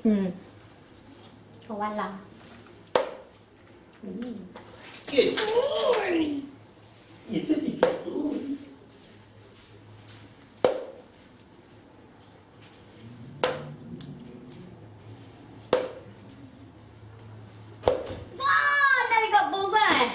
Hmm. Voila. Good boy. You're such a good boy. Oh, now you got bullseye.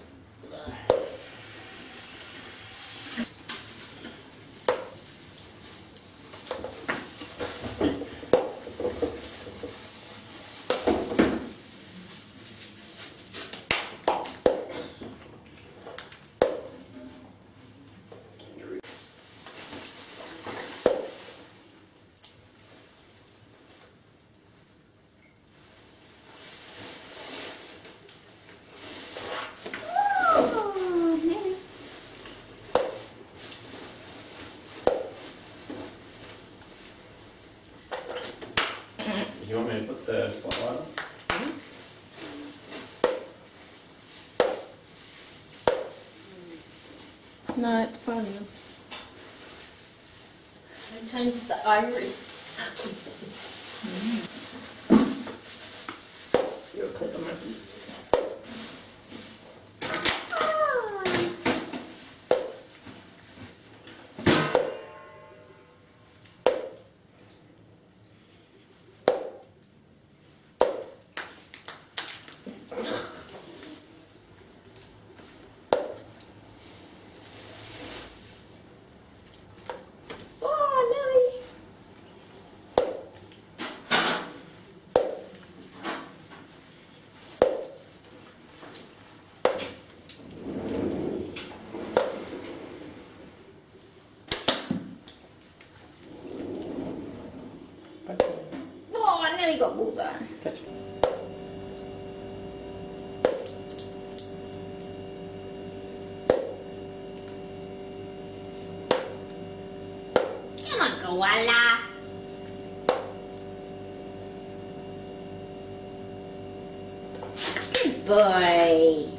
Do you want me to put the spotlight on? No, it's fine enough. I changed the iris. You're a clever monkey. Oh, I nearly got bullseye. Catch. Come on, koala. Good boy.